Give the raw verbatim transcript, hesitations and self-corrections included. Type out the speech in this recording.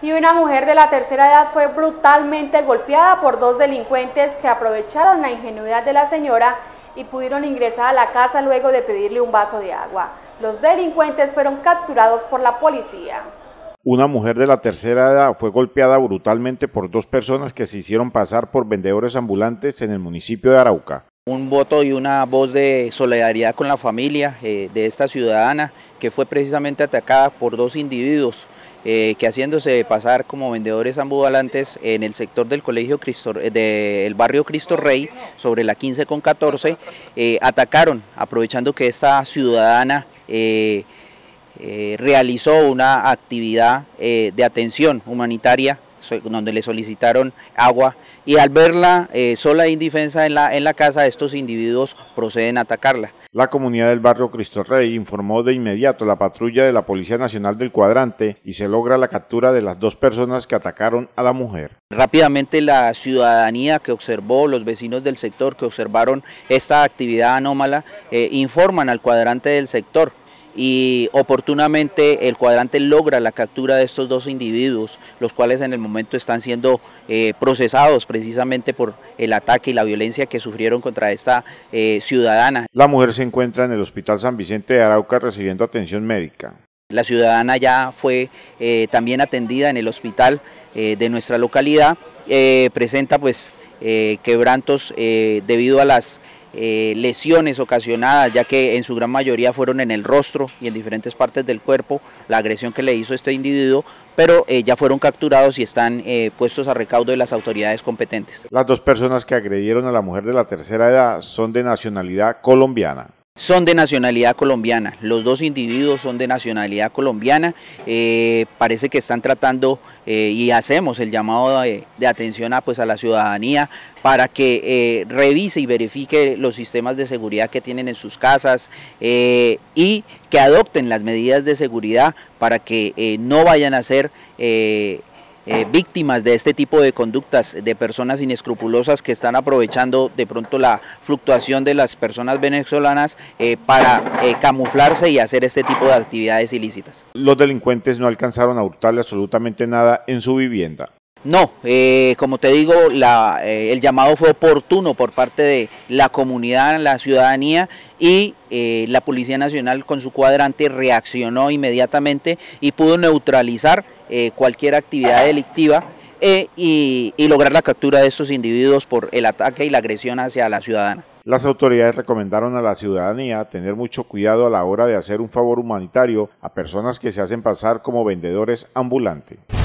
Y una mujer de la tercera edad fue brutalmente golpeada por dos delincuentes que aprovecharon la ingenuidad de la señora y pudieron ingresar a la casa luego de pedirle un vaso de agua. Los delincuentes fueron capturados por la policía. Una mujer de la tercera edad fue golpeada brutalmente por dos personas que se hicieron pasar por vendedores ambulantes en el municipio de Arauca. Un voto y una voz de solidaridad con la familia eh, de esta ciudadana que fue precisamente atacada por dos individuos eh, que haciéndose pasar como vendedores ambulantes en el sector del colegio Cristo, del barrio Cristo Rey, sobre la quince con catorce, eh, atacaron, aprovechando que esta ciudadana eh, eh, realizó una actividad eh, de atención humanitaria donde le solicitaron agua, y al verla eh, sola e indefensa en la, en la casa, estos individuos proceden a atacarla. La comunidad del barrio Cristo Rey informó de inmediato a la patrulla de la Policía Nacional del Cuadrante y se logra la captura de las dos personas que atacaron a la mujer. Rápidamente la ciudadanía que observó, los vecinos del sector que observaron esta actividad anómala, eh, informan al cuadrante del sector, y oportunamente el cuadrante logra la captura de estos dos individuos, los cuales en el momento están siendo eh, procesados precisamente por el ataque y la violencia que sufrieron contra esta eh, ciudadana. La mujer se encuentra en el Hospital San Vicente de Arauca recibiendo atención médica. La ciudadana ya fue eh, también atendida en el hospital eh, de nuestra localidad, eh, presenta pues eh, quebrantos eh, debido a las Eh, lesiones ocasionadas, ya que en su gran mayoría fueron en el rostro y en diferentes partes del cuerpo, la agresión que le hizo este individuo, pero eh, ya fueron capturados y están eh, puestos a recaudo de las autoridades competentes. Las dos personas que agredieron a la mujer de la tercera edad son de nacionalidad colombiana. Son de nacionalidad colombiana, los dos individuos son de nacionalidad colombiana, eh, parece que están tratando eh, y hacemos el llamado de, de atención a, pues, a la ciudadanía para que eh, revise y verifique los sistemas de seguridad que tienen en sus casas eh, y que adopten las medidas de seguridad para que eh, no vayan a ser eh, Eh, víctimas de este tipo de conductas de personas inescrupulosas que están aprovechando de pronto la fluctuación de las personas venezolanas eh, para eh, camuflarse y hacer este tipo de actividades ilícitas. Los delincuentes no alcanzaron a hurtarle absolutamente nada en su vivienda. No, eh, como te digo, la, eh, el llamado fue oportuno por parte de la comunidad, la ciudadanía, y eh, la Policía Nacional con su cuadrante reaccionó inmediatamente y pudo neutralizar eh, cualquier actividad delictiva eh, y, y lograr la captura de estos individuos por el ataque y la agresión hacia la ciudadana. Las autoridades recomendaron a la ciudadanía tener mucho cuidado a la hora de hacer un favor humanitario a personas que se hacen pasar como vendedores ambulantes.